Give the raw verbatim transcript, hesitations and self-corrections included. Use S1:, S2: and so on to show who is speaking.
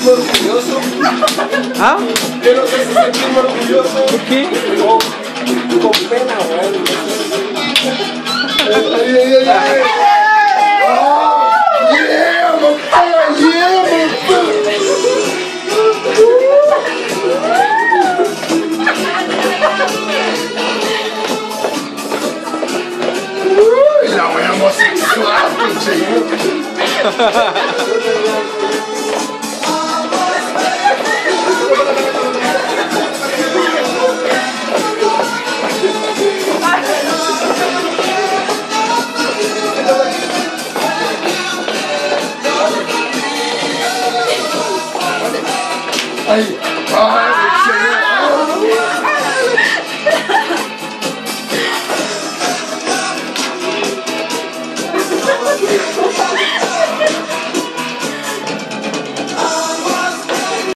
S1: orgulloso.
S2: ¿Ah?
S1: ¿Qué no te hace sentirme orgulloso?
S2: ¿Por qué?
S1: Con, con pena, weón. Ay, ay, ay, ay. Oh, yeah, papá, yeah, papá. Uy, la wea homosexual, pinche. Ay, ay.